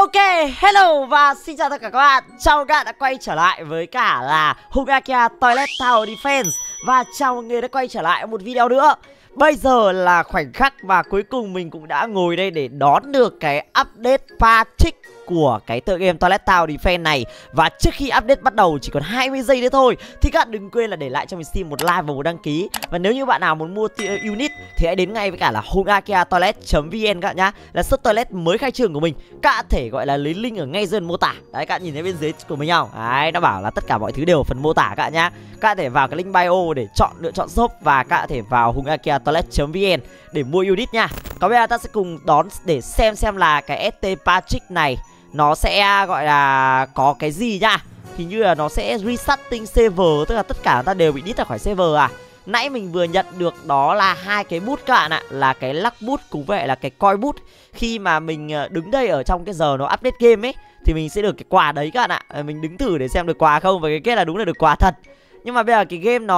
Ok, hello và xin chào tất cả các bạn. Chào các bạn đã quay trở lại với cả là Hungakia Toilet Tower Defense. Và chào mọi người đã quay trở lại một video nữa. Bây giờ là khoảnh khắc mà cuối cùng mình cũng đã ngồi đây để đón được cái update patch của cái tựa game Toilet Tower Defense này. Và trước khi update bắt đầu chỉ còn 20 giây nữa thôi thì các bạn đừng quên là để lại cho mình Steam một like và một đăng ký. Và nếu như bạn nào muốn mua unit thì hãy đến ngay với cả là Hungakia Toilet.vn các bạn nhá. Là shop toilet mới khai trương của mình. Các bạn thể gọi là lấy link ở ngay dưới mô tả. Đấy, các bạn nhìn thấy bên dưới của mình không? Đấy, nó bảo là tất cả mọi thứ đều ở phần mô tả các bạn nhá. Các bạn thể vào cái link bio để lựa chọn shop và các bạn thể vào Hungakia Toilet.vn để mua unit nha. Còn bây giờ ta sẽ cùng đón để xem là cái ST patch này nó sẽ gọi là có cái gì nhá. Hình như là nó sẽ resetting server, tức là tất cả người ta đều bị đít ra khỏi server à. Nãy mình vừa nhận được đó là hai cái bút các bạn ạ, là cái luck bút cùng với là cái coin bút. Khi mà mình đứng đây ở trong cái giờ nó update game ấy thì mình sẽ được cái quà đấy các bạn ạ. Mình đứng thử để xem được quà không, và cái kết là đúng là được quà thật. Nhưng mà bây giờ cái game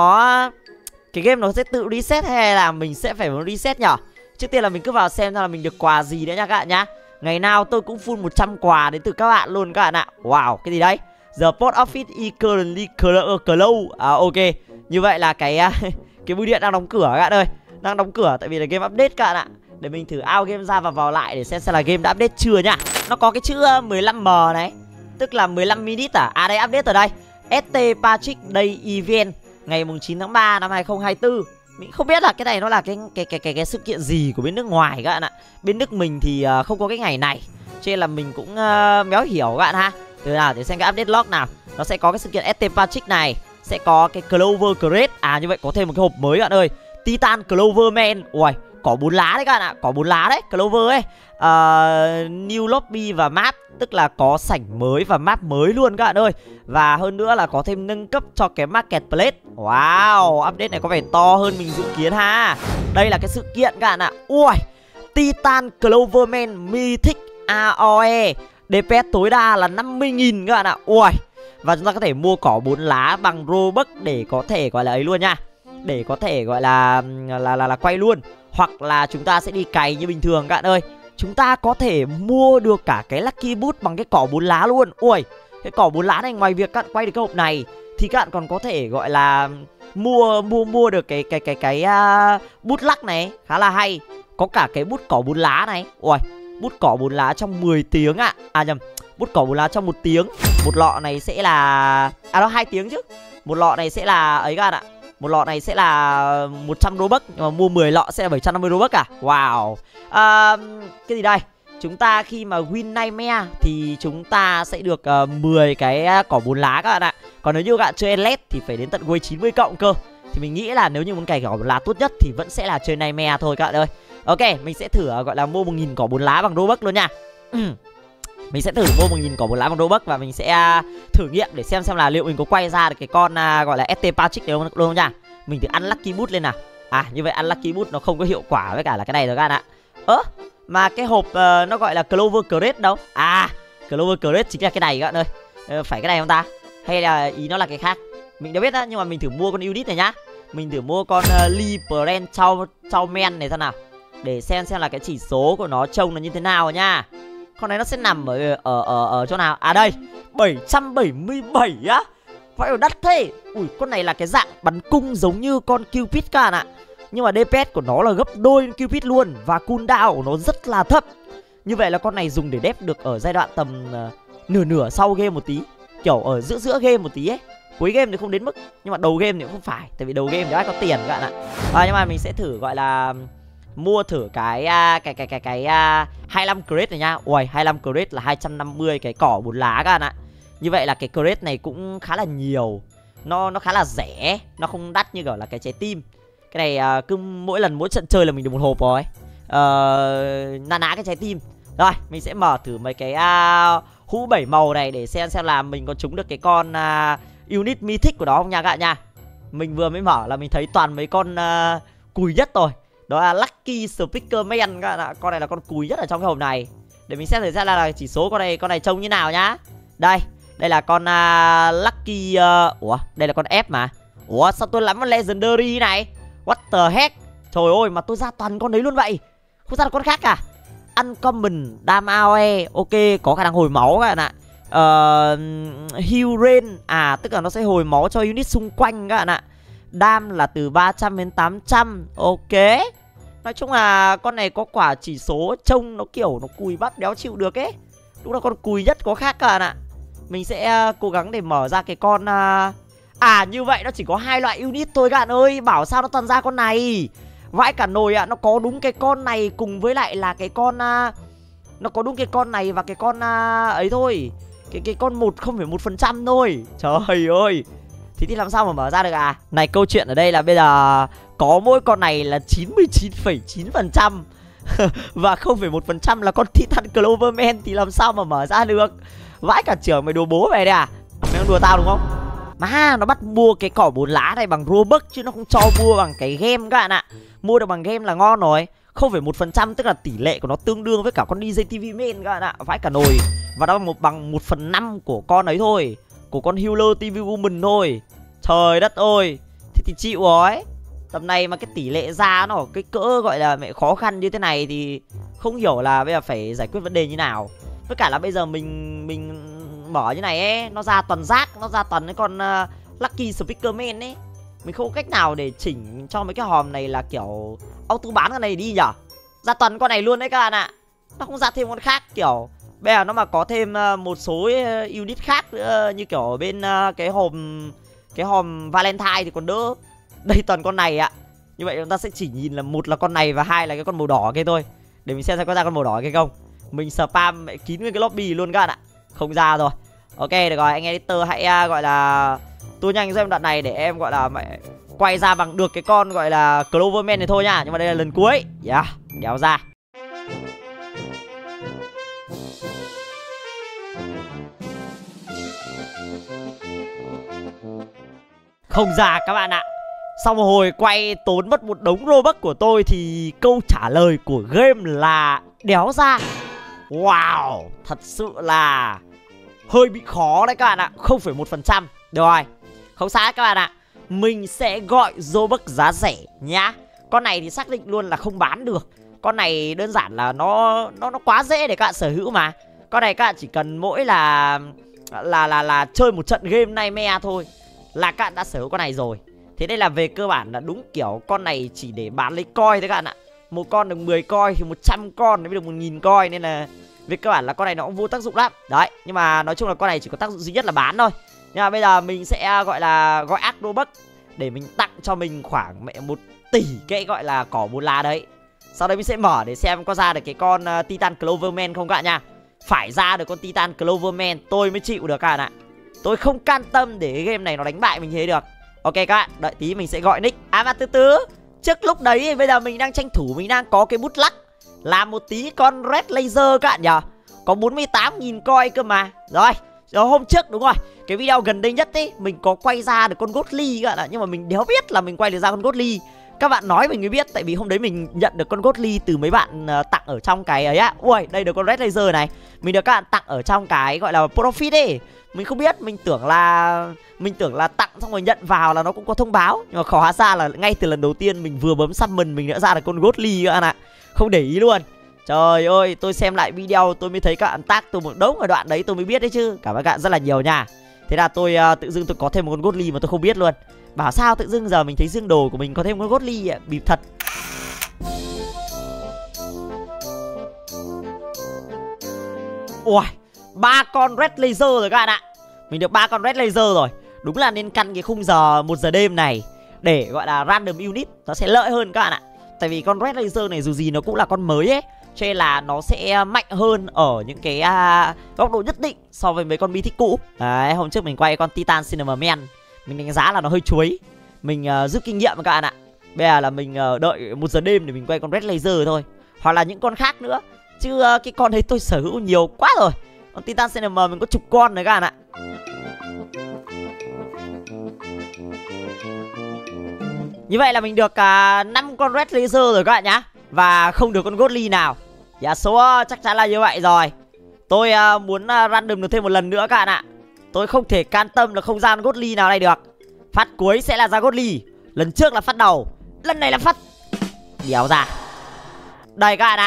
nó sẽ tự reset hay là mình sẽ phải muốn reset nhở? Trước tiên là mình cứ vào xem là mình được quà gì đấy nha các bạn nhá. Ngày nào tôi cũng full 100 quà đến từ các bạn luôn các bạn ạ. Wow, cái gì đấy? The post office is currently closed. Ok. Như vậy là cái bưu điện đang đóng cửa các bạn ơi. Đang đóng cửa tại vì là game update các bạn ạ. Để mình thử out game ra và vào lại để xem là game đã update chưa nhá. Nó có cái chữ 15M này, tức là 15 minute à? À đây, update ở đây. ST Patrick Day Event ngày 9 tháng 3 năm 2024. Mình không biết là cái này nó là cái sự kiện gì của bên nước ngoài các bạn ạ. Bên nước mình thì không có cái ngày này, cho nên là mình cũng méo hiểu các bạn ha. Từ nào để xem cái update log nào. Nó sẽ có cái sự kiện ST Patrick này, sẽ có cái Clover Crate. À như vậy có thêm một cái hộp mới các bạn ơi. Titan Clover Man. Ui, cỏ 4 lá đấy các bạn ạ. Cỏ 4 lá đấy, Clover ấy. New lobby và map, tức là có sảnh mới và map mới luôn các bạn ơi. Và hơn nữa là có thêm nâng cấp cho cái marketplace. Wow, update này có vẻ to hơn mình dự kiến ha. Đây là cái sự kiện các bạn ạ. Ui, Titan Cloverman Mythic AOE, DPS tối đa là 50.000 các bạn ạ. Ui, và chúng ta có thể mua cỏ 4 lá bằng Robux để có thể gọi là ấy luôn nha. Để có thể gọi là quay luôn. Hoặc là chúng ta sẽ đi cày như bình thường các bạn ơi. Chúng ta có thể mua được cả cái Lucky Boot bằng cái cỏ 4 lá luôn. Ui, cái cỏ 4 lá này ngoài việc các bạn quay được cái hộp này thì các bạn còn có thể gọi là mua được cái bút lắc này, khá là hay. Có cả cái bút cỏ 4 lá này. Ui, bút cỏ 4 lá trong 10 tiếng ạ. À nhầm, bút cỏ 4 lá trong 1 tiếng. Một lọ này sẽ là nó 2 tiếng chứ. Một lọ này sẽ là ấy các bạn ạ. Một lọ này sẽ là 100 Robux, nhưng mà mua 10 lọ sẽ là 750 Robux à. Wow. Cái gì đây? Chúng ta khi mà win nightmare thì chúng ta sẽ được 10 cái cỏ 4 lá các bạn ạ. Còn nếu như các bạn chơi Endless thì phải đến tận wave 90 cộng cơ. Thì mình nghĩ là nếu như muốn cày cỏ 4 lá tốt nhất thì vẫn sẽ là chơi nightmare thôi các bạn ơi. Ok, mình sẽ thử gọi là mua 1000 cỏ 4 lá bằng Robux luôn nha. Mình sẽ thử mua 1000 cỏ 4 lá bằng Robux và mình sẽ thử nghiệm để xem là liệu mình có quay ra được cái con gọi là ST Patrick đấy không nha. Mình thử ăn Lucky Boot lên nào. À như vậy ăn Lucky Boot nó không có hiệu quả với cả là cái này rồi các bạn ạ. Mà cái hộp nó gọi là Clover Crate đâu? À, Clover Crate chính là cái này các bạn ơi. Phải cái này không ta? Hay là ý nó là cái khác? Mình đâu biết á, nhưng mà mình thử mua con unit này nhá. Mình thử mua con Lee Brand Chow Men này xem nào. Để xem là cái chỉ số của nó trông là như thế nào nha. Con này nó sẽ nằm ở chỗ nào? À đây, 777 á. Phải đắt thế. Ui, con này là cái dạng bắn cung giống như con Cupid các bạn ạ. Nhưng mà DPS của nó là gấp đôi Cupid luôn. Và cooldown của nó rất là thấp. Như vậy là con này dùng để đép được ở giai đoạn tầm nửa sau game một tí. Kiểu ở giữa game một tí ấy. Cuối game thì không đến mức, nhưng mà đầu game thì cũng không phải. Tại vì đầu game thì ai có tiền các bạn ạ. Nhưng mà mình sẽ thử gọi là mua thử cái 25 crate này nha. Ui, 25 crate là 250 cái cỏ 4 lá các bạn ạ. Như vậy là cái crate này cũng khá là nhiều. Nó khá là rẻ. Nó không đắt như kiểu là cái trái tim. Cái này cứ mỗi trận chơi là mình được một hộp rồi. Ná cái trái tim. Rồi, mình sẽ mở thử mấy cái hũ 7 màu này để xem là mình có trúng được cái con unit mythic của nó không nha các bạn nha. Mình vừa mới mở là mình thấy toàn mấy con cùi nhất rồi. Đó là Lucky Speaker Man các bạn ạ. Con này là con cùi nhất ở trong cái hộp này. Để mình xem thử ra là chỉ số con này trông như nào nhá. Đây là con Lucky ủa, đây là con F mà. Ủa sao tôi lắm con Legendary này? What the heck? Trời ơi, mà tôi ra toàn con đấy luôn vậy. Không ra được con khác à? Uncommon, Dam AOE. Ok, có khả năng hồi máu các bạn ạ. Heal Rain, tức là nó sẽ hồi máu cho unit xung quanh các bạn ạ. Dam là từ 300 đến 800. Ok. Nói chung là con này có quả chỉ số trông nó kiểu nó cùi bắp đéo chịu được ấy. Đúng là con cùi nhất có khác các bạn ạ. Mình sẽ cố gắng để mở ra cái con như vậy nó chỉ có 2 loại unit thôi các bạn ơi. Bảo sao nó toàn ra con này. Vãi cả nồi ạ. Nó có đúng cái con này cùng với lại là cái con nó có đúng cái con này và cái con ấy thôi. Cái con 0,1% thôi. Trời ơi. Thì làm sao mà mở ra được Này, câu chuyện ở đây là bây giờ có mỗi con này là 99,9% và 0,1% là con Titan Cloverman. Thì làm sao mà mở ra được. Vãi cả trưởng, mày đùa bố mày đây Mày đang đùa tao đúng không? Mà nó bắt mua cái cỏ 4 lá này bằng Robux chứ nó không cho mua bằng cái game các bạn ạ. Mua được bằng game là ngon rồi. 0,1% tức là tỷ lệ của nó tương đương với cả con DJ TV main các bạn ạ. Vãi cả nồi. Và nó bằng 1/5 của con ấy thôi. Của con Healer TV Woman thôi. Trời đất ơi. Thế thì chịu rồi. Tầm này mà cái tỷ lệ ra nó cái cỡ gọi là mẹ khó khăn như thế này thì không hiểu là bây giờ phải giải quyết vấn đề như nào. Với cả là bây giờ mình mở như này ấy, nó ra toàn rác, nó ra toàn cái con Lucky Speakerman ấy. Mình không có cách nào để chỉnh cho mấy cái hòm này là kiểu auto bán cái này đi nhở. Ra toàn con này luôn đấy các bạn ạ. Nó không ra thêm con khác kiểu. Bây giờ nó mà có thêm một số unit khác nữa, như kiểu bên cái hòm Valentine thì còn đỡ. Đây toàn con này ạ. Như vậy chúng ta sẽ chỉ nhìn là một là con này và hai là cái con màu đỏ kia thôi. Để mình xem có ra con màu đỏ kia không. Mình spam mẹ kín nguyên cái lobby luôn các bạn ạ. Không ra rồi. Ok được rồi, anh editor hãy gọi là tua nhanh xem đoạn này để em gọi là mẹ quay ra bằng được cái con gọi là Cloverman này thôi nha. Nhưng mà đây là lần cuối. Đéo ra. Không ra các bạn ạ. Sau một hồi quay tốn mất một đống Robux của tôi thì câu trả lời của game là đéo ra. Wow, thật sự là hơi bị khó đấy các bạn ạ. 0,1%. Được rồi, không sai các bạn ạ. Mình sẽ gọi Robux giá rẻ nhá. Con này thì xác định luôn là không bán được. Con này đơn giản là nó quá dễ để các bạn sở hữu mà. Con này các bạn chỉ cần mỗi là chơi một trận game Nightmare thôi là các bạn đã sở hữu con này rồi. Thế đây là về cơ bản là đúng kiểu con này chỉ để bán lấy coin thôi các bạn ạ. Một con được 10 coin thì 100 con mới được 1000 coin. Nên là về cơ bản là con này nó cũng vô tác dụng lắm. Đấy, nhưng mà nói chung là con này chỉ có tác dụng duy nhất là bán thôi. Nhưng mà bây giờ mình sẽ gọi là gọi ác Robux để mình tặng cho mình khoảng mẹ 1 tỷ cái gọi là cỏ 4 lá đấy. Sau đấy mình sẽ mở để xem có ra được cái con Titan Cloverman không các bạn nha. Phải ra được con Titan Cloverman tôi mới chịu được các bạn ạ. Tôi không can tâm để cái game này nó đánh bại mình thế được. Ok các bạn, đợi tí mình sẽ gọi nick. Và từ từ, trước lúc đấy bây giờ mình đang tranh thủ, mình đang có cái bút lắc làm một tí con Red Laser các bạn nhờ. Có 48.000 coin cơ mà. Rồi, hôm trước đúng rồi, cái video gần đây nhất ấy mình có quay ra được con Godly các bạn ạ. Nhưng mà mình đéo biết là mình quay được ra con Godly. Các bạn nói mình mới biết, tại vì hôm đấy mình nhận được con Godly từ mấy bạn tặng ở trong cái ấy á. Ui, đây được con Red Laser này. Mình được các bạn tặng ở trong cái gọi là profit ấy. Mình không biết, mình tưởng là tặng xong rồi nhận vào là nó cũng có thông báo. Nhưng mà khó ra là ngay từ lần đầu tiên mình vừa bấm summon mình đã ra được con Godly các bạn ạ. Không để ý luôn. Trời ơi, tôi xem lại video tôi mới thấy các bạn tag tôi một đống ở đoạn đấy tôi mới biết đấy chứ. Cảm ơn các bạn rất là nhiều nha. Thế là tôi tự dưng tôi có thêm một con Godly mà tôi không biết luôn. Bảo sao tự dưng giờ mình thấy dương đồ của mình có thêm con Godly ạ, bịp thật. Ui, 3 con Red Laser rồi các bạn ạ. Mình được 3 con Red Laser rồi. Đúng là nên căn cái khung giờ 1 giờ đêm này để gọi là random unit nó sẽ lợi hơn các bạn ạ. Tại vì con Red Laser này dù gì nó cũng là con mới ấy, cho nên là nó sẽ mạnh hơn ở những cái góc độ nhất định so với mấy con Mythic cũ. Đấy, hôm trước mình quay con Titan Cinnamon Man, mình đánh giá là nó hơi chuối. Mình rút kinh nghiệm các bạn ạ. Bây giờ là mình đợi 1 giờ đêm để mình quay con Red Laser thôi. Hoặc là những con khác nữa. Chứ cái con đấy tôi sở hữu nhiều quá rồi. Con Titan Cinnamon mình có chục con đấy các bạn ạ. Như vậy là mình được 5 con Red Laser rồi các bạn nhá. Và không được con Godly nào. Dạ số chắc chắn là như vậy rồi. Tôi muốn random được thêm một lần nữa các bạn ạ. Tôi không thể can tâm là không ra con Godly nào đây được. Phát cuối sẽ là ra Godly. Lần trước là phát đầu, lần này là phát đéo ra. Đây các bạn ạ.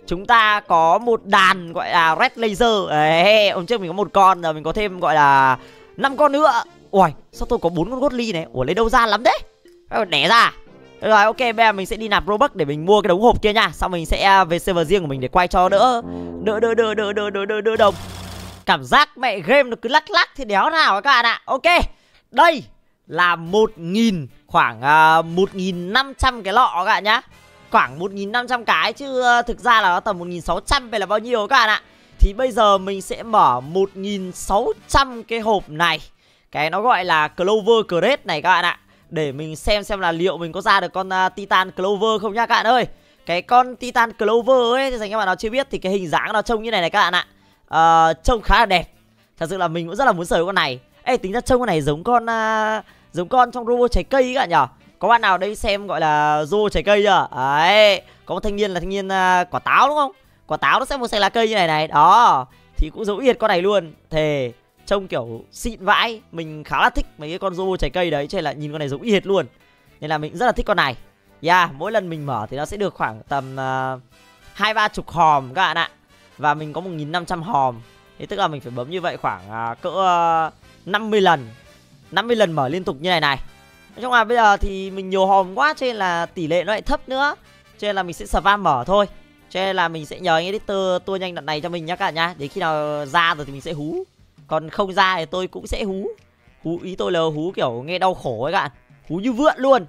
chúng ta có một đàn gọi là Red Laser. Đấy, hôm trước mình có một con, giờ mình có thêm gọi là 5 con nữa. Ui, sao tôi có 4 con Godly này? Ủa lấy đâu ra lắm đấy? Phải đẻ ra. Rồi ok, bây giờ mình sẽ đi nạp Robux để mình mua cái đống hộp kia nha. Xong mình sẽ về server riêng của mình để quay cho đỡ đồng. Cảm giác mẹ game nó cứ lắc lắc thì đéo nào các bạn ạ. Ok, đây là 1.000, khoảng 1.500 cái lọ các bạn nhá. Khoảng 1.500 cái chứ thực ra là nó tầm 1.600 về là bao nhiêu các bạn ạ. Thì bây giờ mình sẽ mở 1.600 cái hộp này. Cái nó gọi là Clover Crate này các bạn ạ. Để mình xem là liệu mình có ra được con Titan Clover không nha các bạn ơi. Cái con Titan Clover ấy, thì dành các bạn nào chưa biết thì cái hình dáng nó trông như này các bạn ạ. Trông khá là đẹp. Thật sự là mình cũng rất là muốn sở hữu con này. Ê, tính ra trông con này giống con trong robot trái cây các bạn nhở. Có bạn nào đây xem gọi là robot trái cây chưa? Đấy, có một thanh niên là thanh niên quả táo đúng không? Quả táo nó sẽ một xanh lá cây như này này. Đó, thì cũng giống yệt con này luôn. Thề, trông kiểu xịn vãi. Mình khá là thích mấy cái con robot trái cây đấy, cho nên là nhìn con này giống yệt luôn. Nên là mình rất là thích con này. Mỗi lần mình mở thì nó sẽ được khoảng tầm 20-30 hòm các bạn ạ. Và mình có 1.500 hòm. Thế tức là mình phải bấm như vậy khoảng cỡ 50 lần. 50 lần mở liên tục như này này. Nói chung là bây giờ thì mình nhiều hòm quá, cho nên là tỷ lệ nó lại thấp nữa. Cho nên là mình sẽ spam mở thôi. Cho nên là mình sẽ nhờ anh editor tua nhanh đoạn này cho mình nhá các bạn nhá. Đến khi nào ra rồi thì mình sẽ hú. Còn không ra thì tôi cũng sẽ hú. Hú ý tôi là hú kiểu nghe đau khổ ấy các bạn. Hú như vượn luôn.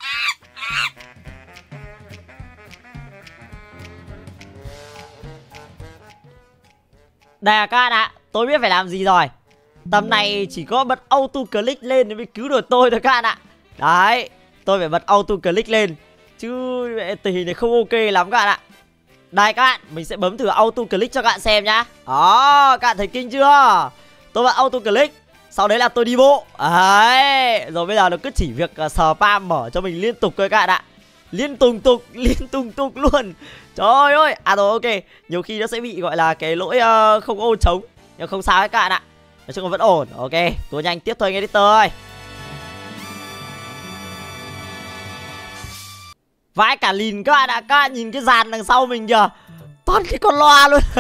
Đây là các bạn ạ, tôi biết phải làm gì rồi. Tầm này chỉ có bật auto click lên mới cứu được tôi thôi các bạn ạ. Đấy, tôi phải bật auto click lên. Chứ tình hình này không ok lắm các bạn ạ. Đây các bạn, mình sẽ bấm thử auto click cho các bạn xem nhá. Đó, các bạn thấy kinh chưa? Tôi bật auto click, sau đấy là tôi đi bộ. Đấy, rồi bây giờ nó cứ chỉ việc spam mở cho mình liên tục thôi các bạn ạ. Liên tục luôn. Trời ơi, rồi ok. Nhiều khi nó sẽ bị gọi là cái lỗi không ô trống. Nhưng không sao hết các bạn ạ. Nói chung là vẫn ổn. Ok, tua nhanh tiếp thôi anh editor ơi. Vãi cả lìn các bạn ạ. Các bạn nhìn cái dàn đằng sau mình kìa. Toàn cái con loa luôn.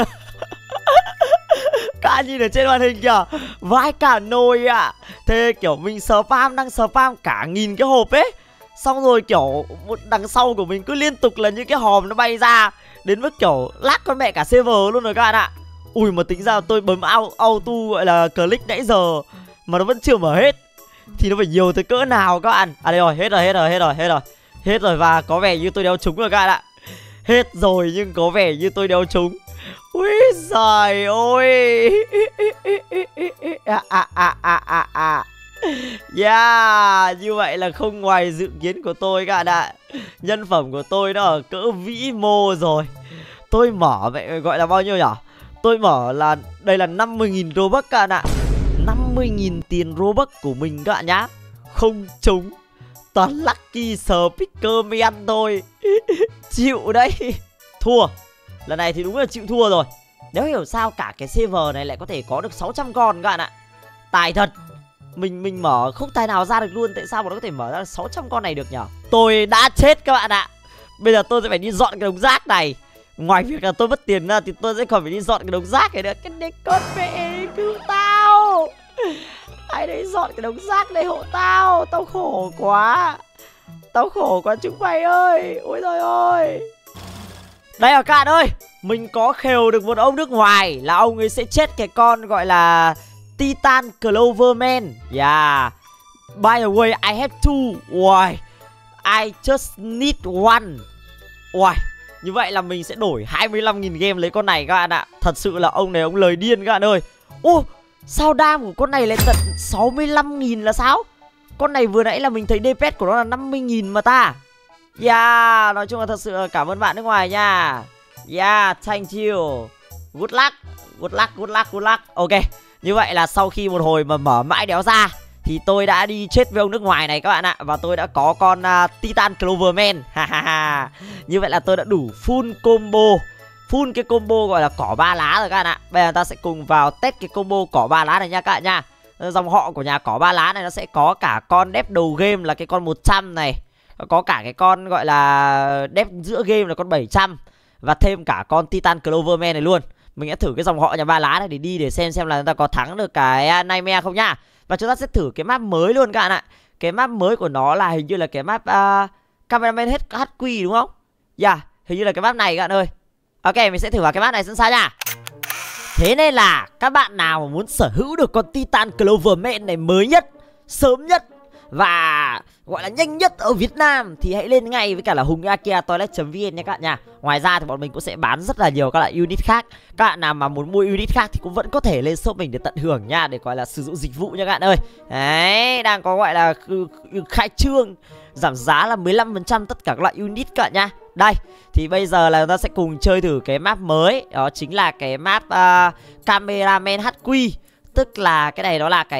Các bạn nhìn ở trên màn hình kìa. Vãi cả nồi ạ. Thế kiểu mình đang spam cả 1.000 cái hộp ấy. Xong rồi kiểu đằng sau của mình cứ liên tục là những cái hòm nó bay ra. Đến mức kiểu lác con mẹ cả server luôn rồi các bạn ạ. Ui mà tính ra tôi bấm auto gọi là click nãy giờ mà nó vẫn chưa mở hết. Thì nó phải nhiều tới cỡ nào các bạn. Đây rồi, hết rồi và có vẻ như tôi đeo trúng rồi các bạn ạ. Hết rồi nhưng có vẻ như tôi đeo trúng. Ui giời ơi. Như vậy là không ngoài dự kiến của tôi các bạn ạ. Nhân phẩm của tôi nó ở cỡ vĩ mô rồi. Tôi mở vậy gọi là bao nhiêu nhỉ? Tôi mở là đây là 50.000 Robux các bạn ạ. 50.000 tiền Robux của mình các bạn nhá. Không trúng. Toàn lucky speaker man thôi. Chịu đấy. Thua. Lần này thì đúng là chịu thua rồi. Nếu hiểu sao cả cái server này lại có thể có được 600 con các bạn ạ. Tài thật. Mình mở không tài nào ra được luôn. Tại sao mà nó có thể mở ra 600 con này được nhở? Tôi đã chết các bạn ạ. Bây giờ tôi sẽ phải đi dọn cái đống rác này. Ngoài việc là tôi mất tiền ra thì tôi sẽ còn phải đi dọn cái đống rác này nữa. Cái này con mẹ cứu tao. Ai đấy dọn cái đống rác này hộ tao. Tao khổ quá. Tao khổ quá chúng mày ơi. Ôi trời ơi. Đây là các bạn ơi. Mình có khều được một ông nước ngoài. Là ông ấy sẽ chết cái con gọi là Titan Cloverman. By the way I have two. Why? I just need one. Why? Như vậy là mình sẽ đổi 25.000 game lấy con này các bạn ạ. Thật sự là ông này ông lời điên các bạn ơi. Ô, sao đam của con này lại tận 65.000 là sao? Con này vừa nãy là mình thấy DPS của nó là 50.000 mà ta. Nói chung là thật sự là cảm ơn bạn nước ngoài nha. Thank you. Good luck. Ok, như vậy là sau khi một hồi mà mở mãi đéo ra thì tôi đã đi chết với ông nước ngoài này các bạn ạ. Và tôi đã có con Titan Cloverman. Như vậy là tôi đã đủ full combo. Full cái combo gọi là cỏ 3 lá rồi các bạn ạ. Bây giờ ta sẽ cùng vào test cái combo cỏ 3 lá này nha các bạn nha. Dòng họ của nhà cỏ 3 lá này nó sẽ có cả con đép đầu game là cái con 100 này. Có cả cái con gọi là đép giữa game là con 700. và thêm cả con Titan Cloverman này luôn. Mình sẽ thử cái dòng họ nhà ba lá này để đi để xem là chúng ta có thắng được cái Nightmare không nhá. Và chúng ta sẽ thử cái map mới luôn các bạn ạ. Cái map mới của nó là hình như là cái map Cameraman HQ đúng không? Dạ, hình như là cái map này các bạn ơi. Ok, mình sẽ thử vào cái map này sẵn sàng nha. Thế nên là các bạn nào mà muốn sở hữu được con Titan Cloverman này mới nhất, sớm nhất và gọi là nhanh nhất ở Việt Nam thì hãy lên ngay với cả là hungakiatoilet.vn nha các bạn nha. Ngoài ra thì bọn mình cũng sẽ bán rất là nhiều các loại unit khác. Các bạn nào mà muốn mua unit khác thì cũng vẫn có thể lên shop mình để tận hưởng nha, để gọi là sử dụng dịch vụ nha các bạn ơi. Đấy, đang có gọi là khai trương giảm giá là 15% tất cả các loại unit các bạn nha. Đây, thì bây giờ là chúng ta sẽ cùng chơi thử cái map mới. Đó chính là cái map Cameraman HQ. Tức là cái này nó là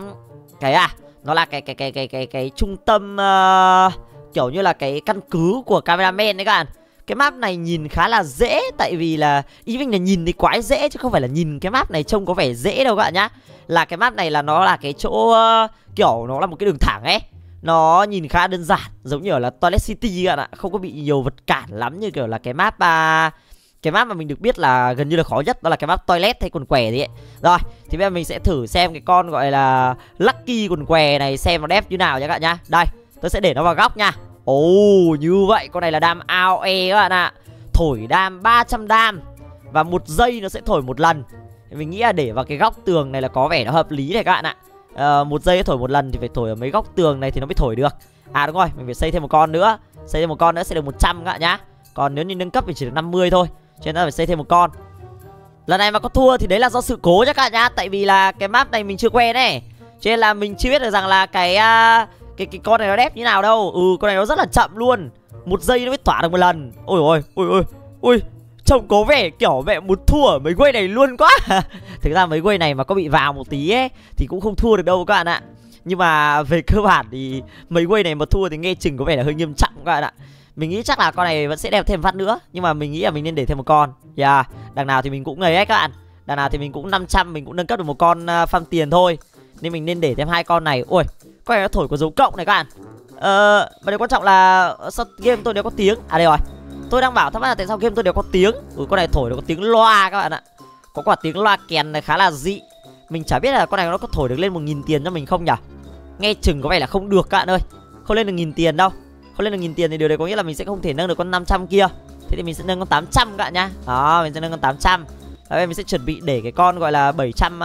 nó là cái trung tâm kiểu như là cái căn cứ của cameraman đấy các bạn. Cái map này nhìn khá là dễ, tại vì là ý mình là nhìn thì quái dễ chứ không phải là nhìn cái map này trông có vẻ dễ đâu các bạn nhá. Là cái map này là nó là cái chỗ kiểu nó là một cái đường thẳng ấy. Nó nhìn khá đơn giản, giống như là Toilet City các bạn ạ, không có bị nhiều vật cản lắm như kiểu là cái map mà mình được biết là gần như là khó nhất, đó là cái map toilet hay quần què gì ấy. Rồi, thì bây giờ mình sẽ thử xem cái con gọi là Lucky quần què này xem nó đẹp như nào nha các bạn nhá. Đây, tôi sẽ để nó vào góc nha. Ồ, như vậy con này là đam AOE các bạn ạ. Thổi đam 300 đam và 1 giây nó sẽ thổi một lần. Mình nghĩ là để vào cái góc tường này là có vẻ nó hợp lý này các bạn ạ. 1 giây thổi một lần thì phải thổi ở mấy góc tường này thì nó mới thổi được. À đúng rồi, mình phải xây thêm một con nữa. Xây thêm một con nữa sẽ được 100 các bạn nhá. Còn nếu như nâng cấp thì chỉ được 50 thôi, cho nên ta phải xây thêm một con. Lần này mà có thua thì đấy là do sự cố chắc các bạn nhá. Tại vì là cái map này mình chưa quen ấy, cho nên là mình chưa biết được rằng là cái con này nó đẹp như nào đâu. Con này nó rất là chậm luôn, 1 giây nó mới tỏa được một lần. Ôi trông có vẻ kiểu mẹ muốn thua ở mấy quay này luôn quá. Thực ra mấy quay này mà có bị vào một tí ấy thì cũng không thua được đâu các bạn ạ. Nhưng mà về cơ bản thì mấy quay này mà thua thì nghe chừng có vẻ là hơi nghiêm trọng các bạn ạ. Mình nghĩ chắc là con này vẫn sẽ đẹp thêm phát nữa, nhưng mà mình nghĩ là mình nên để thêm một con. Đằng nào thì mình cũng ấy các bạn. Đằng nào thì mình cũng 500, mình cũng nâng cấp được một con farm tiền thôi, nên mình nên để thêm 2 con này. Ui, con này nó thổi có dấu cộng này các bạn. Và điều quan trọng là sao game tôi đều có tiếng. À đây rồi, tôi đang bảo thắc mắc là tại sao game tôi đều có tiếng. Con này thổi nó có tiếng loa các bạn ạ. Có quả tiếng loa kèn này khá là dị. Mình chả biết là con này nó có thổi được lên 1000 tiền cho mình không nhỉ. Nghe chừng có vẻ là không được các bạn ơi. Không lên được 1000 tiền đâu. Không lên được 1000 tiền thì điều đấy có nghĩa là mình sẽ không thể nâng được con 500 kia. Thế thì mình sẽ nâng con 800 các bạn nhá. Đó, mình sẽ nâng con 800. Và mình sẽ chuẩn bị để cái con gọi là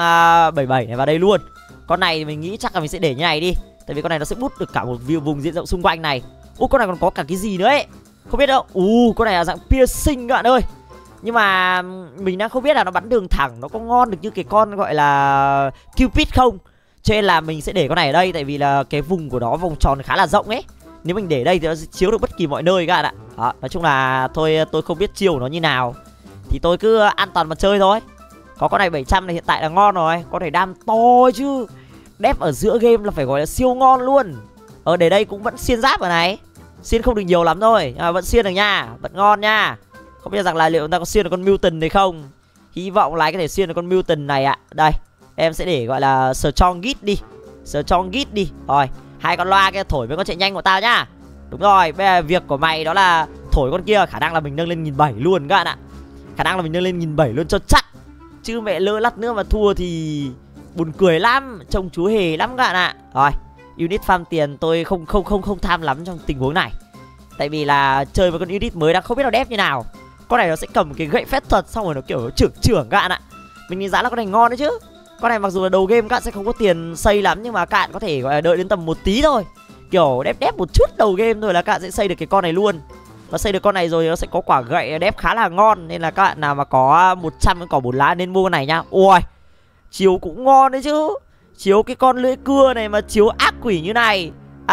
777 này vào đây luôn. Con này thì mình nghĩ chắc là mình sẽ để như này đi, tại vì con này nó sẽ bút được cả một vùng diện rộng xung quanh này. Con này còn có cả cái gì nữa ấy, không biết đâu. Con này là dạng piercing các bạn ơi. Nhưng mà mình đang không biết là nó bắn đường thẳng nó có ngon được như cái con gọi là Cupid không. Cho nên là mình sẽ để con này ở đây, tại vì là cái vùng của nó vòng tròn khá là rộng ấy. Nếu mình để đây thì nó sẽ chiếu được bất kỳ mọi nơi các bạn ạ. Đó, nói chung là thôi tôi không biết chiều của nó như nào, thì tôi cứ an toàn mà chơi thôi. Có con này 700 này hiện tại là ngon rồi. Con này đam to chứ. Đép ở giữa game là phải gọi là siêu ngon luôn. Để đây cũng vẫn xiên giáp ở này. Xiên không được nhiều lắm thôi, nhưng mà vẫn xiên được nha, vẫn ngon nha. Không biết rằng là liệu chúng ta có xiên được con Mutant này không. Hy vọng là có thể xiên được con Mutant này ạ. Đây, em sẽ để gọi là Strong Git đi. Strong Git đi. Rồi, 2 con loa kia thổi với con chạy nhanh của tao nhá. Đúng rồi, bây giờ việc của mày đó là thổi con kia. Khả năng là mình nâng lên 1700 luôn các bạn ạ. Khả năng là mình nâng lên 1700 luôn cho chắc. Chứ mẹ lỡ lắt nữa mà thua thì buồn cười lắm, trông chú hề lắm các bạn ạ. Rồi, unit farm tiền tôi không tham lắm trong tình huống này. Tại vì là chơi với con unit mới đang không biết nó đẹp như nào. Con này nó sẽ cầm cái gậy phép thuật xong rồi nó kiểu nó trưởng các bạn ạ. Mình nghĩ giá là con này ngon đấy chứ. Con này mặc dù là đầu game các bạn sẽ không có tiền xây lắm, nhưng mà các bạn có thể gọi là đợi đến tầm một tí thôi, kiểu đép một chút đầu game thôi là các bạn sẽ xây được cái con này luôn. Nó xây được con này rồi nó sẽ có quả gậy đép khá là ngon, nên là các bạn nào mà có 100 cái cỏ 4 lá nên mua con này nhá. Ui, chiếu cũng ngon đấy chứ. Chiếu cái con lưỡi cưa này mà chiếu ác quỷ như này.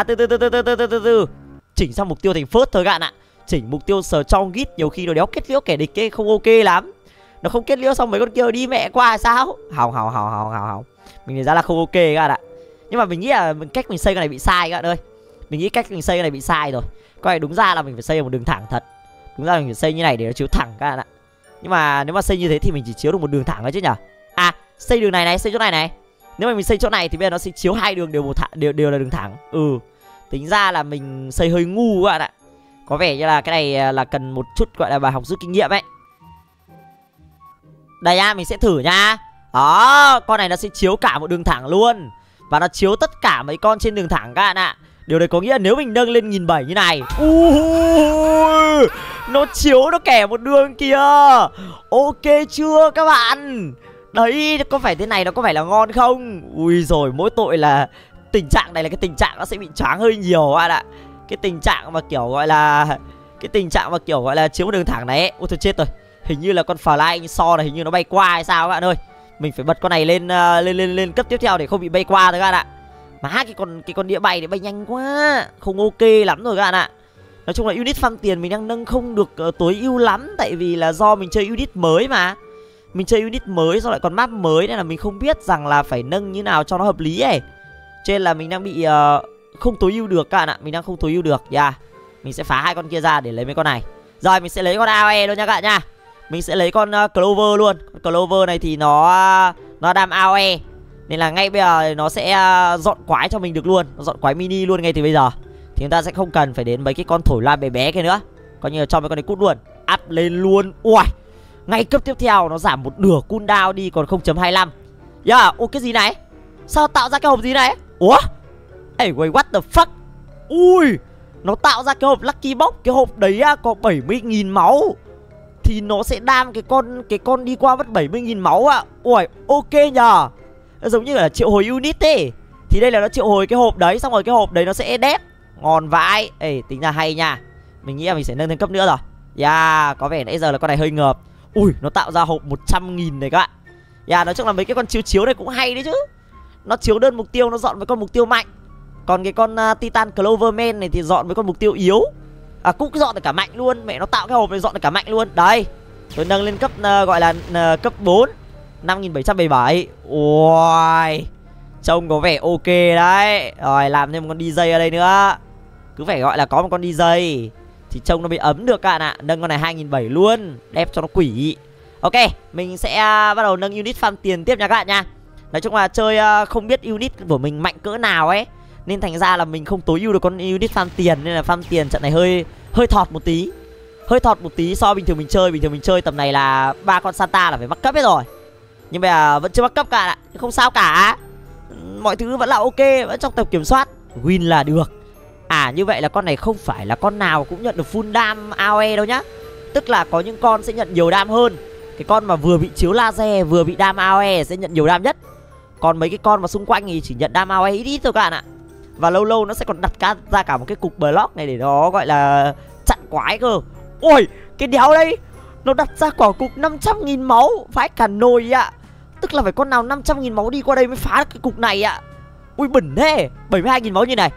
Từ. Chỉnh sang mục tiêu thành phớt thôi các bạn ạ. Chỉnh mục tiêu sờ trong gít nhiều khi nó đéo kết liễu kẻ địch ấy, không ok lắm. Nó không kết liễu xong mấy con kia đi mẹ qua sao. Hỏng. Mình nghĩ ra là không ok các bạn ạ. Nhưng mà mình nghĩ là cách mình xây cái này bị sai các bạn ơi. Mình nghĩ cách mình xây cái này bị sai rồi. Coi đúng ra là mình phải xây một đường thẳng thật. Đúng ra mình phải xây như này để nó chiếu thẳng các bạn ạ. Nhưng mà nếu mà xây như thế thì mình chỉ chiếu được một đường thẳng thôi chứ nhở. À, xây đường này này, xây chỗ này này. Nếu mà mình xây chỗ này thì bây giờ nó sẽ chiếu 2 đường đều là đường thẳng. Tính ra là mình xây hơi ngu các bạn ạ. Có vẻ như là cái này là cần một chút gọi là bài học rút kinh nghiệm ấy. Đây nha, mình sẽ thử nha. Đó, con này nó sẽ chiếu cả một đường thẳng luôn. Và nó chiếu tất cả mấy con trên đường thẳng các bạn ạ. Điều này có nghĩa là nếu mình nâng lên 1700 như này, nó chiếu nó kẻ một đường kìa. Ok chưa các bạn? Đấy, có phải thế này nó có phải là ngon không? Ui rồi, mỗi tội là tình trạng này là cái tình trạng nó sẽ bị choáng hơi nhiều các bạn ạ. Cái tình trạng mà kiểu gọi là chiếu một đường thẳng này ấy. Ôi thôi chết rồi. Hình như là con Fly so này hình như nó bay qua hay sao các bạn ơi. Mình phải bật con này lên cấp tiếp theo để không bị bay qua thôi các bạn ạ. Má cái con đĩa bay này bay nhanh quá, không ok lắm rồi các bạn ạ. Nói chung là unit farm tiền mình đang nâng không được tối ưu lắm. Tại vì là do mình chơi unit mới mà. Mình chơi unit mới do lại còn map mới nên là mình không biết rằng là phải nâng như nào cho nó hợp lý ấy. Cho nên là mình đang bị không tối ưu được các bạn ạ. Mình đang không tối ưu được. Mình sẽ phá hai con kia ra để lấy mấy con này. Rồi mình sẽ lấy con AOE luôn nha các bạn nha. Mình sẽ lấy con Clover luôn. Con Clover này thì nó đam AOE. Nên là ngay bây giờ nó sẽ dọn quái cho mình được luôn. Nó dọn quái mini luôn ngay từ bây giờ. Thì chúng ta sẽ không cần phải đến mấy cái con thổi loa bé bé kia nữa. Coi như là cho mấy con này cút luôn. Up lên luôn. Ui, ngay cấp tiếp theo nó giảm một nửa cooldown đi còn 0.25. Ô cái gì này? Sao tạo ra cái hộp gì này? Ủa? Ê wait, what the fuck? Ui, nó tạo ra cái hộp Lucky Box. Cái hộp đấy có 70.000 máu. Thì nó sẽ đam cái con đi qua mất 70.000 máu ạ. Ui, ok nhờ. Giống như là triệu hồi unit ấy. Thì đây là nó triệu hồi cái hộp đấy. Xong rồi cái hộp đấy nó sẽ đép. Ngon vãi. Ê, tính ra hay nha. Mình nghĩ là mình sẽ nâng thêm cấp nữa rồi. Có vẻ nãy giờ là con này hơi ngợp. Ui, nó tạo ra hộp 100.000 này các bạn. Nói chung là mấy cái con chiếu này cũng hay đấy chứ. Nó chiếu đơn mục tiêu, nó dọn với con mục tiêu mạnh. Còn cái con Titan Cloverman này thì dọn với con mục tiêu yếu. Cũng dọn được cả mạnh luôn. Mẹ nó tạo cái hộp này dọn được cả mạnh luôn. Đây, tôi nâng lên cấp gọi là cấp 4 5777. Ui, trông có vẻ ok đấy. Rồi làm thêm một con DJ ở đây nữa. Cứ phải gọi là có một con DJ thì trông nó mới ấm được các bạn ạ. Nâng con này 2700 luôn. Đẹp cho nó quỷ. Ok, mình sẽ bắt đầu nâng unit farm tiền tiếp nha các bạn nha. Nói chung là chơi không biết unit của mình mạnh cỡ nào ấy. Nên thành ra là mình không tối ưu được con unit farm tiền. Nên là farm tiền trận này hơi thọt một tí. Hơi thọt một tí so bình thường mình chơi. Bình thường mình chơi tầm này là 3 con Santa là phải mắc cấp hết rồi. Nhưng bây giờ vẫn chưa mắc cấp cả ạ. Không sao cả. Mọi thứ vẫn là ok. Vẫn trong tầm kiểm soát. Win là được. Như vậy là con này không phải là con nào cũng nhận được full dam AOE đâu nhá. Tức là có những con sẽ nhận nhiều dam hơn. Cái con mà vừa bị chiếu laser vừa bị dam AOE sẽ nhận nhiều dam nhất. Còn mấy cái con mà xung quanh thì chỉ nhận dam AOE ít thôi các bạn ạ. Và lâu lâu nó sẽ còn đặt ra cả một cái cục block này để nó gọi là chặn quái cơ. Ôi, cái đéo đây nó đặt ra quả cục 500.000 máu. Vãi cả nồi ạ. Tức là phải con nào 500.000 máu đi qua đây mới phá được cái cục này ạ. Ui bẩn thế. 72.000 máu như này.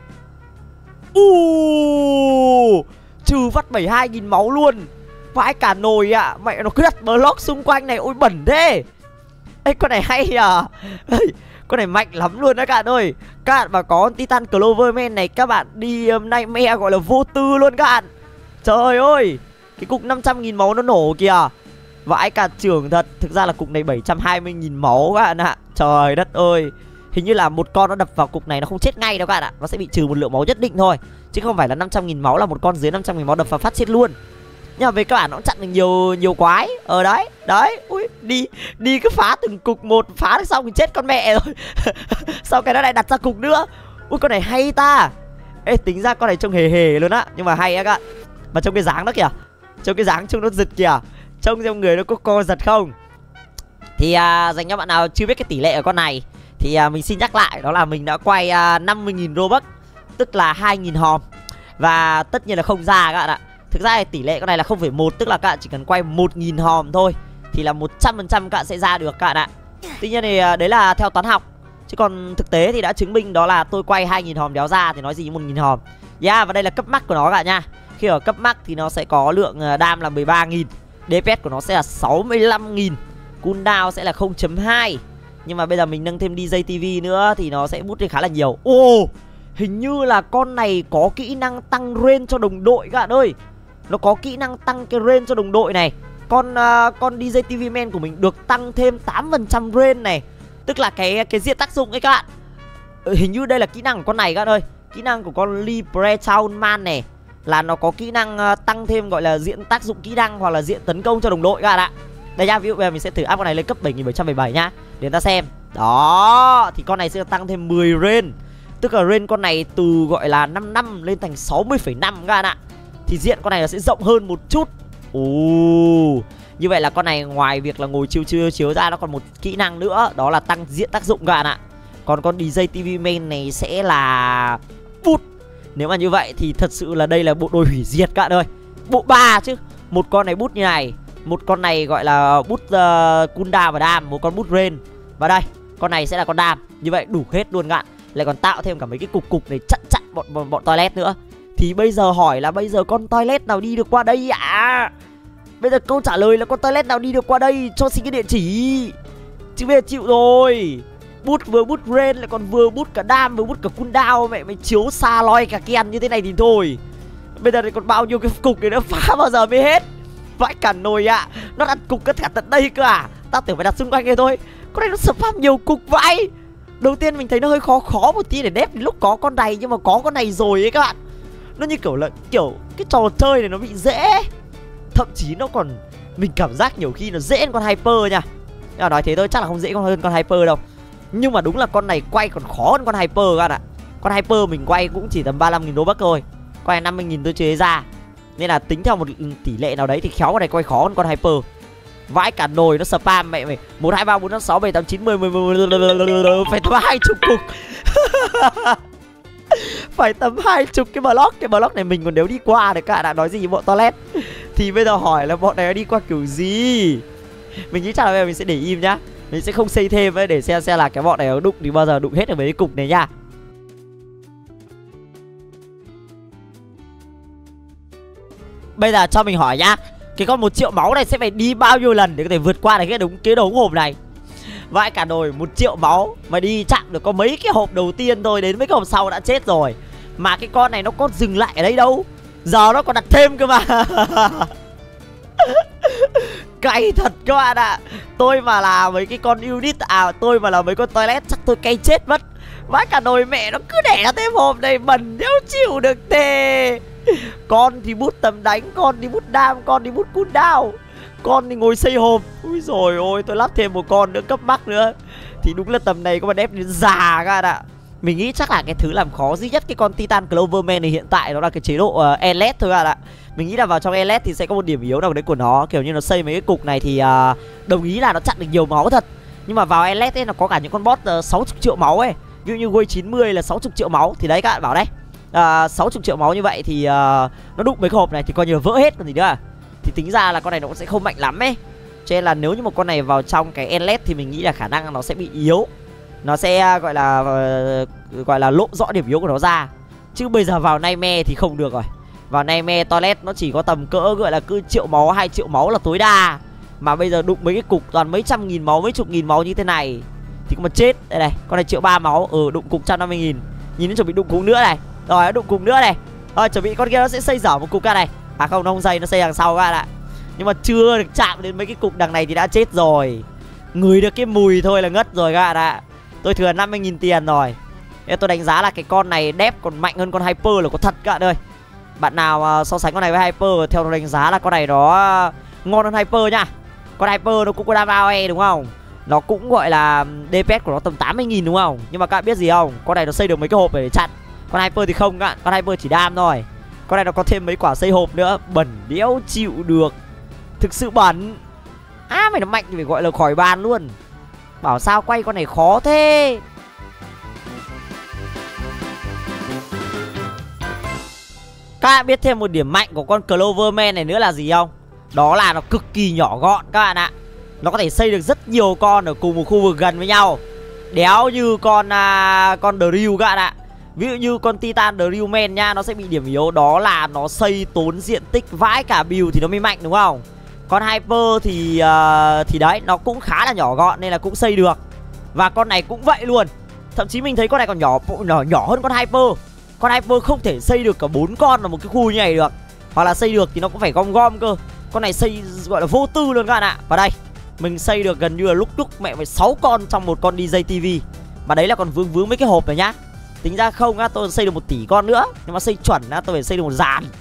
Trừ vắt 72.000 máu luôn. Vãi cả nồi ạ. Mẹ nó cứ đặt block xung quanh này. Ôi bẩn thế. Ê con này hay à. Con này mạnh lắm luôn đó các bạn ơi. Các bạn mà có Titan Cloverman này, các bạn đi nightmare gọi là vô tư luôn các bạn. Trời ơi, cái cục 500.000 máu nó nổ kìa. Vãi cả trưởng thật. Thực ra là cục này 720.000 máu các bạn ạ. Trời đất ơi. Hình như là một con nó đập vào cục này nó không chết ngay đâu các bạn ạ. Nó sẽ bị trừ một lượng máu nhất định thôi. Chứ không phải là 500.000 máu là một con dưới 500.000 máu đập vào phát chết luôn. Nhưng mà về các bạn nó cũng chặn được nhiều quái. Đấy. Đấy. Ui, đi cứ phá từng cục một. Phá được xong thì chết con mẹ rồi. Sau cái nó lại đặt ra cục nữa. Ui con này hay ta. Ê tính ra con này trông hề hề luôn á. Nhưng mà hay á các bạn. Mà trông cái dáng đó kìa. Trông cái dáng trông nó giật kìa. Trông trong người nó có co giật không. Thì dành cho bạn nào chưa biết cái tỷ lệ của con này thì mình xin nhắc lại. Đó là mình đã quay 50.000 Robux. Tức là 2.000 hòm. Và tất nhiên là không ra các bạn ạ. Thực ra thì tỷ lệ con này là 0,1. Tức là các bạn chỉ cần quay 1.000 hòm thôi thì là 100% các bạn sẽ ra được các bạn ạ. Tuy nhiên thì đấy là theo toán học. Chứ còn thực tế thì đã chứng minh đó là tôi quay 2.000 hòm đéo ra thì nói gì 1.000 hòm. Và đây là cấp max của nó các bạn nha. Khi ở cấp max thì nó sẽ có lượng đam là 13.000. DPS của nó sẽ là 65.000. Cooldown sẽ là 0.2. Nhưng mà bây giờ mình nâng thêm DJ TV nữa thì nó sẽ boost lên khá là nhiều. Hình như là con này có kỹ năng tăng range cho đồng đội các bạn ơi. Nó có kỹ năng tăng cái range cho đồng đội này. Con DJ TV Man của mình được tăng thêm 8% range này. Tức là cái diện tác dụng ấy các bạn. Hình như đây là kỹ năng của con này các bạn ơi. Kỹ năng của con Lee Breton Man này. là nó có kỹ năng tăng thêm gọi là diện tác dụng kỹ năng hoặc là diện tấn công cho đồng đội các bạn ạ. Đây nhá, ví dụ bây giờ mình sẽ thử áp con này lên cấp 7777 nhá, để ta xem. Đó, thì con này sẽ tăng thêm 10 range. Tức là range con này từ gọi là 5 năm lên thành 60,5 các bạn ạ. Thì diện con này là sẽ rộng hơn một chút. Như vậy là con này ngoài việc là ngồi chiếu ra, nó còn một kỹ năng nữa, đó là tăng diện tác dụng các bạn ạ. Còn con DJ TV main này sẽ là bút. Nếu mà như vậy thì thật sự là đây là bộ đôi hủy diệt các bạn ơi. Bộ 3 chứ. Một con này bút như này, một con này gọi là bút cooldown và đam, một con bút range. Và đây, con này sẽ là con đam. Như vậy đủ hết luôn các bạn. Lại còn tạo thêm cả mấy cái cục để chặn bọn toilet nữa. Thì bây giờ hỏi là bây giờ con toilet nào đi được qua đây ạ? Bây giờ câu trả lời là con toilet nào đi được qua đây, cho xin cái địa chỉ. Chứ bây giờ chịu rồi. Bút vừa bút range lại còn vừa bút cả đam, vừa bút cả cooldown. Mày chiếu xa loi cả Ken như thế này thì thôi. Bây giờ thì còn bao nhiêu cái cục này nữa, phá bao giờ mới hết. Vãi cả nồi ạ. Nó đặt cục cả tận đây cơ à? Tao tưởng phải đặt xung quanh đây thôi. Con này nó spam nhiều cục vậy. Đầu tiên mình thấy nó hơi khó một tí để đép lúc có con này, nhưng mà có con này rồi ấy các bạn. Nó như kiểu là cái trò chơi này nó bị dễ. Thậm chí nó còn, mình cảm giác nhiều khi nó dễ hơn con Hyper nha. Nhưng mà nói thế thôi, chắc là không dễ hơn con Hyper đâu. Nhưng mà đúng là con này quay còn khó hơn con Hyper các bạn ạ. Con Hyper mình quay cũng chỉ tầm 35.000 Robux thôi. Con này 50.000 tôi chế ra. Nên là tính theo một tỷ lệ nào đấy thì khéo con này quay khó hơn con Hyper. Vãi cả nồi, nó spam mẹ mày. 1, 2, 3, 4, 5, 6, 7, 8, 9, 10, 10 phải tầm 20 cục. Phải tầm 20 cái block. Cái block này mình còn nếu đi qua được cả đã nói gì bọn toilet. Thì bây giờ hỏi là bọn này đi qua kiểu gì. Mình nghĩ chắc là bây giờ mình sẽ để im nhá. Mình sẽ không xây thêm ấy, để xem là cái bọn này nó đụng thì bao giờ đụng hết được mấy cái cục này nha. Bây giờ cho mình hỏi nhá, cái con 1 triệu máu này sẽ phải đi bao nhiêu lần để có thể vượt qua được cái đống hộp này? Vãi cả nồi, 1 triệu máu mà đi chạm được có mấy cái hộp đầu tiên thôi, đến mấy cái hộp sau đã chết rồi. Mà cái con này nó có dừng lại ở đây đâu, giờ nó còn đặt thêm cơ mà. Cay thật các bạn ạ. Tôi mà là mấy cái con unit, tôi mà là mấy con toilet chắc tôi cay chết mất. Vãi cả nồi, mẹ nó cứ đẻ thêm hộp này bẩn đéo chịu được tê. Con thì bút tầm đánh, con thì bút đam, con thì bút cooldown, con thì ngồi xây hộp. Úi rồi ôi, tôi lắp thêm một con nữa cấp max nữa thì đúng là tầm này có mà đép đến già các bạn ạ. Mình nghĩ chắc là cái thứ làm khó duy nhất cái con Titan Cloverman này hiện tại đó là cái chế độ Elite thôi các bạn ạ. Mình nghĩ là vào trong Elite thì sẽ có một điểm yếu nào đấy của nó, kiểu như nó xây mấy cái cục này thì đồng ý là nó chặn được nhiều máu thật. Nhưng mà vào Elite ấy nó có cả những con boss 60 triệu máu ấy. Ví dụ như Way 90 là 60 triệu máu. Thì đấy các bạn bảo đấy, 60 triệu máu như vậy thì nó đụng mấy cái hộp này thì coi như là vỡ hết còn gì nữa. Thì tính ra là con này nó cũng sẽ không mạnh lắm ấy. Cho nên là nếu như một con này vào trong cái Elite thì mình nghĩ là khả năng nó sẽ bị yếu. Nó sẽ gọi là lộ rõ điểm yếu của nó ra. Chứ bây giờ vào Nightmare thì không được rồi. Vào Nightmare toilet nó chỉ có tầm cỡ gọi là cứ triệu máu, 2 triệu máu là tối đa. Mà bây giờ đụng mấy cái cục toàn mấy trăm nghìn máu, mấy chục nghìn máu như thế này thì cũng mà chết. Đây này, con này 1.300.000 máu, đụng cục 150.000. Nhìn nó chuẩn bị đụng cục nữa này. Rồi, nó đụng cục nữa này. Rồi, chuẩn bị con kia nó sẽ xây dở một cục ra này. À không, nó không xây, nó xây đằng sau các bạn ạ. Nhưng mà chưa được chạm đến mấy cái cục đằng này thì đã chết rồi. Ngửi được cái mùi thôi là ngất rồi các bạn ạ. Tôi thừa 50.000 tiền rồi. Nên tôi đánh giá là cái con này đép còn mạnh hơn con Hyper là có thật các bạn ơi. Bạn nào so sánh con này với Hyper, theo tôi đánh giá là con này nó ngon hơn Hyper nha. Con Hyper nó cũng có đam AOE đúng không? Nó cũng gọi là DPS của nó tầm 80.000 đúng không? Nhưng mà các bạn biết gì không? Con này nó xây được mấy cái hộp để chặn. Con Hyper thì không các bạn. Con Hyper chỉ đam thôi. Con này nó có thêm mấy quả xây hộp nữa. Bẩn đéo chịu được. Thực sự bẩn. Mày nó mạnh thì phải gọi là khỏi bàn luôn. Bảo sao quay con này khó thế. Các bạn biết thêm một điểm mạnh của con Cloverman này nữa là gì không? Đó là nó cực kỳ nhỏ gọn các bạn ạ. Nó có thể xây được rất nhiều con ở cùng một khu vực gần với nhau. Đéo như con Drill các bạn ạ. Ví dụ như con Titan Drillman nha, nó sẽ bị điểm yếu đó là nó xây tốn diện tích vãi cả build thì nó mới mạnh đúng không? Con Hyper thì đấy, nó cũng khá là nhỏ gọn nên là cũng xây được. Và con này cũng vậy luôn. Thậm chí mình thấy con này còn nhỏ hơn con Hyper. Con Hyper không thể xây được cả 4 con ở một cái khu như này được. Hoặc là xây được thì nó cũng phải gom gom cơ. Con này xây gọi là vô tư luôn các bạn ạ. Và đây, mình xây được gần như là lúc mẹ phải 6 con trong một con DJ TV. Mà đấy là còn vướng mấy cái hộp này nhá. Tính ra không á, tôi xây được 1 tỷ con nữa. Nhưng mà xây chuẩn á, tôi phải xây được một dàn.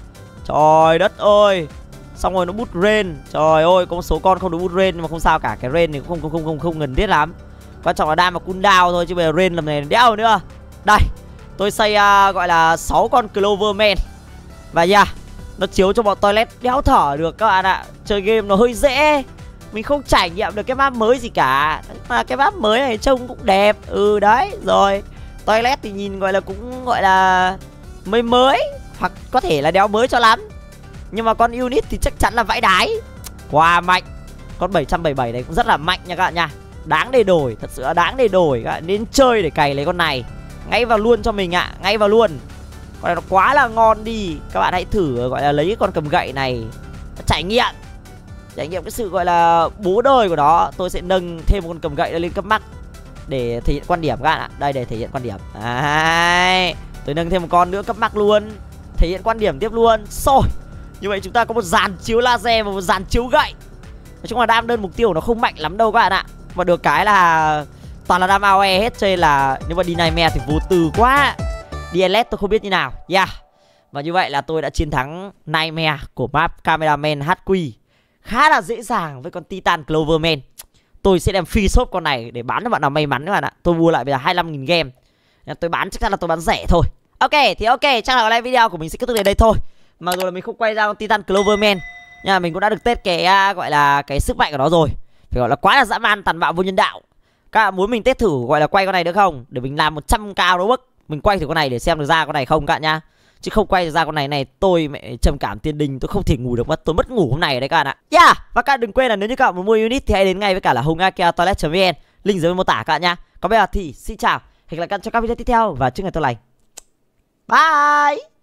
Trời đất ơi. Xong rồi nó bút rain. Trời ơi, có một số con không được bút rain nhưng mà không sao cả, cái rain thì cũng không cần thiết lắm. Quan trọng là đam và cooldown thôi, chứ bây giờ rain làm này đéo nữa. Đây, tôi xây gọi là 6 con Cloverman. Và nó chiếu cho bọn toilet đéo thở được các bạn ạ. Chơi game nó hơi dễ, mình không trải nghiệm được cái map mới gì cả. Mà cái map mới này trông cũng đẹp. Đấy, rồi toilet thì nhìn cũng gọi là mới. Hoặc có thể là đéo mới cho lắm. Nhưng mà con unit thì chắc chắn là vãi đái. Quá mạnh. Con 777 này cũng rất là mạnh nha các bạn nha. Đáng để đổi, thật sự là đáng để đổi. Các bạn nên chơi để cày lấy con này. Ngay vào luôn cho mình ạ, ngay vào luôn. Con này nó quá là ngon đi. Các bạn hãy thử gọi là lấy cái con cầm gậy này trải nghiệm cái sự gọi là bố đời của nó. Tôi sẽ nâng thêm một con cầm gậy lên cấp max để thể hiện quan điểm các bạn ạ. Đây, để thể hiện quan điểm. Đấy, tôi nâng thêm một con nữa cấp max luôn, thể hiện quan điểm tiếp luôn. Rồi, như vậy chúng ta có một dàn chiếu laser và một dàn chiếu gậy. Nói chung là đam đơn mục tiêu nó không mạnh lắm đâu các bạn ạ. Mà được cái là toàn là đam AOE hết, cho nên là nếu mà đi Nightmare thì vô tư quá. Đi LS tôi không biết như nào. Và như vậy là tôi đã chiến thắng Nightmare của map Cameraman HQ khá là dễ dàng với con Titan Cloverman. Tôi sẽ đem free shop con này để bán cho bạn nào may mắn các bạn ạ. Tôi mua lại bây giờ 25.000 game. Tôi bán chắc chắn là tôi bán rẻ thôi. Ok, chắc là có lẽ video của mình sẽ kết thúc đến đây thôi. Mặc dù là mình không quay ra con Titan Cloverman, nhưng mà mình cũng đã được test cái gọi là cái sức mạnh của nó rồi. Phải gọi là quá là dã man, tàn bạo, vô nhân đạo. Các bạn muốn mình test thử gọi là quay con này được không? Để mình làm 100k robux. Mình quay thử con này để xem được ra con này không các bạn nha. Chứ không quay ra con này tôi mẹ trầm cảm tiền đình, tôi không thể ngủ được mất, tôi mất ngủ hôm nay đấy các bạn ạ. Và các bạn đừng quên là nếu như các bạn muốn mua unit thì hãy đến ngay với cả là hungakeatoilet.vn, link dưới mô tả các bạn nha. Còn bây giờ thì xin chào, hẹn gặp lại các bạn trong các video tiếp theo và chúc ngày tốt lành. Bye.